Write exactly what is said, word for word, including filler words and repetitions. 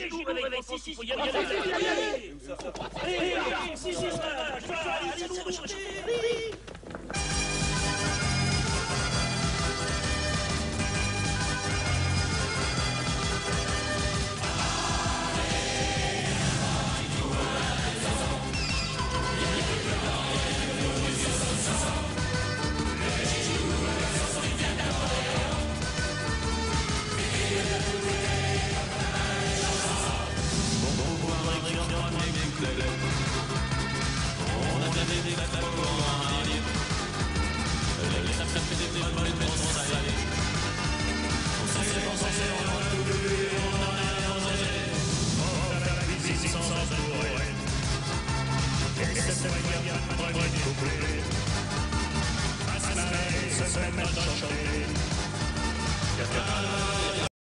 les genoux, réveille, si, si, si, faut y aller, y aller, y aller. Allez, si, si, ça va, je vais, allez, c'est bon, allez. Se met à chanter.